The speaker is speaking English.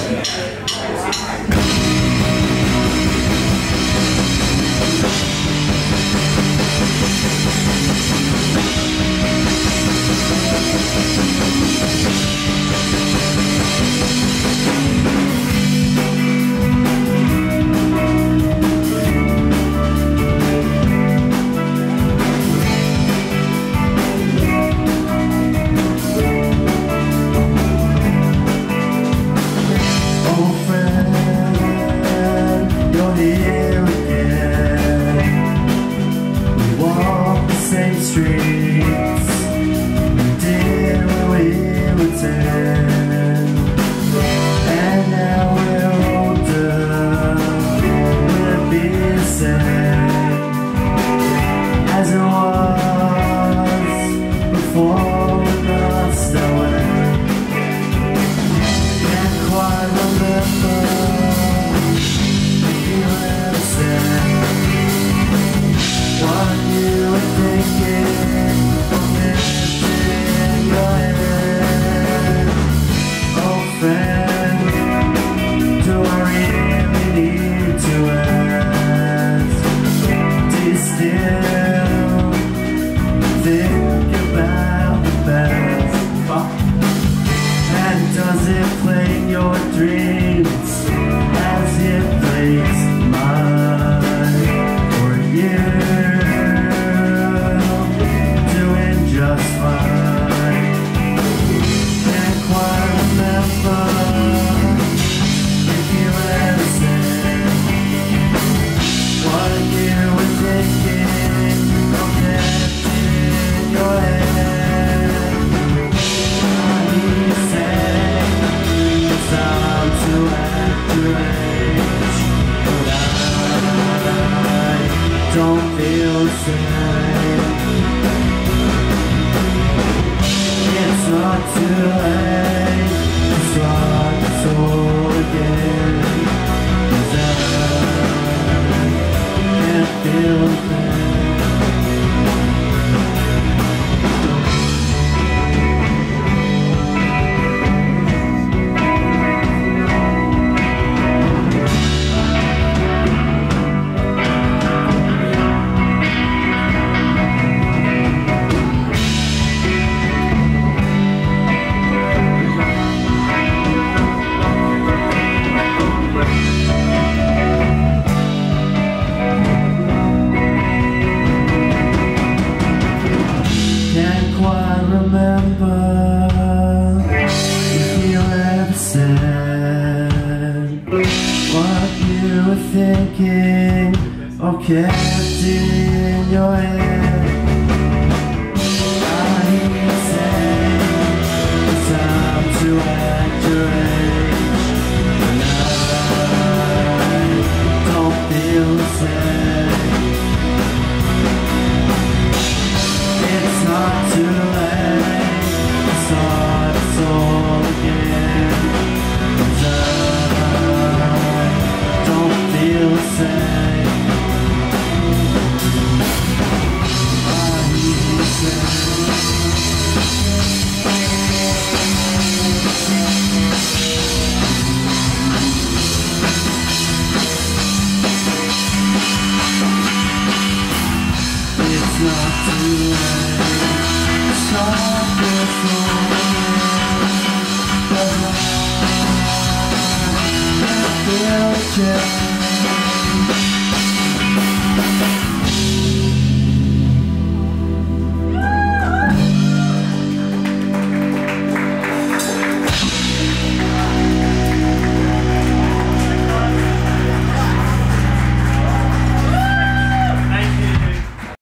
Thinking or kept in your head. I hear you say it's time to act your age, and I don't feel the same. It's not too late to start this all again, 'cause I don't feel the same. It's not too late to start this all again, 'cause I feel the change.